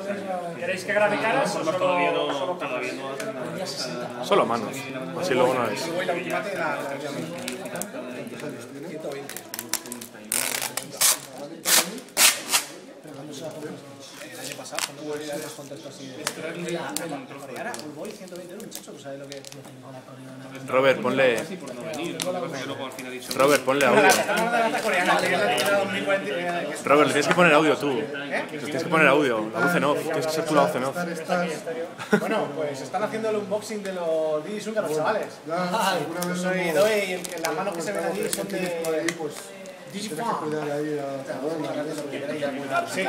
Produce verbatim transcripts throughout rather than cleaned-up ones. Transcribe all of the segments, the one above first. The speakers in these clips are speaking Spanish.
¿Queréis que grabe caras o solo, todavía no, solo todavía no hacen nada. Solo manos. Así luego no es. Voy la última de la ciento veinte. El año pasado, cuando voy a los contextos así de... Ahora, voy ciento veinte euros, muchacho, ¿tú sabes lo que...? Robert, ponle... Robert, ponle audio. Robert, le tienes que poner audio tú. Le tienes que poner audio. La voz en off. Tienes que ser tú la voz en off. Bueno, pues están haciendo el unboxing de los D J Zunga, los chavales. Yo soy Doe y el- las manos que se ven allí son de... Digifan. Sí.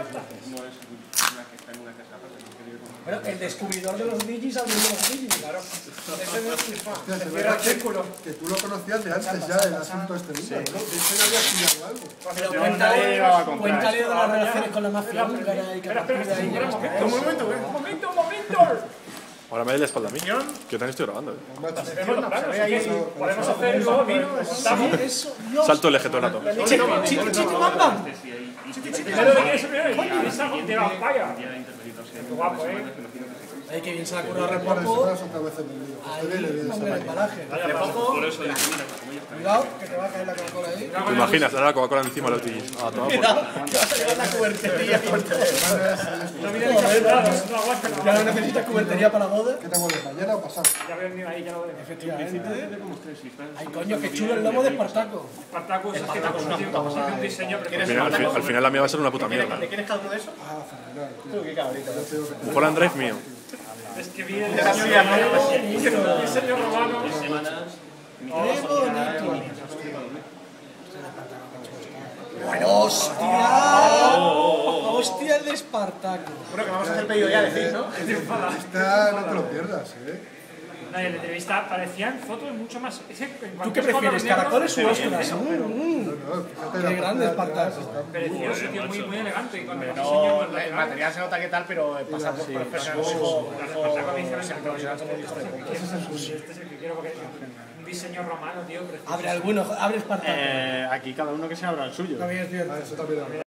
Bueno, el descubridor de los digis abriendo los digis, claro. Ese es el Digifan. Se cierra el círculo. Que tú lo conocías de antes ya, el asunto este mismo, ¿no? De hecho ya había estudiado algo. Pero cuéntale, cuéntale de las relaciones con la mafia húngara y que a partir de ahí llegas a Un momento, Un momento, un momento. Ahora me da la espalda a mí. Que yo también estoy grabando. ¿eh? Podemos hacer el nuevo vino, montamos. eso, Dios. Salto el eje todo el rato. Chiti, chiti, bamba. Primero de eso, primero. Es algo de vampaya. Qué guapo, ¿eh? Ay, que bien se la curra Por Repoco. eso otra vez en el lío. Ahí, hombre, el embalaje. Por eso digo, mira, Cuidado, que te va a caer la Coca-Cola ahí. ¿Te imaginas? Ahora la Coca-Cola encima de los digis. Ah, toma por Cuidado, que vas a llevar la cubertería. No viene exagerado, no aguanta. Ya no necesitas cubertería para la boda. ¿Qué te vuelves, mañana o pasado? Ya veo ahí, ya lo veo. Efectivamente. Ay, coño, qué chulo el lomo de Espartaco. Spartacus es que tampoco tiene un diseño Al final, al, fin- al final la mía va a ser una puta mierda. ¿De quién es cada uno de esos? Ah, fenomenal. Tú, qué cabrito. Un Holland Drive mío. Es que viene el diseño romano. El diseño romano. Qué bonito. Bueno, hostia. Hostia, el de Espartaco. Bueno, que vamos a hacer pedido ya, decís, ¿no? Esta no te lo pierdas, ¿eh? No, en la entrevista parecían fotos mucho más. Es que en ¿Tú cuanto qué es prefieres, color caracoles o negro, ostras? Mm, mm. No, no, fíjate Qué la grande pantalla, Espartaco. está Precioso, tío, muy, muy elegante. Y cuando los No, diseños el laterales, material se nota que tal, pero pasa por profesional. Espartaco me dice, "Venga, este es el que quiero porque un diseño romano, tío, precioso". Abre alguno, abre Espartaco. Eh, aquí cada uno que se abra el suyo. También es cierto. Ah, eso también lo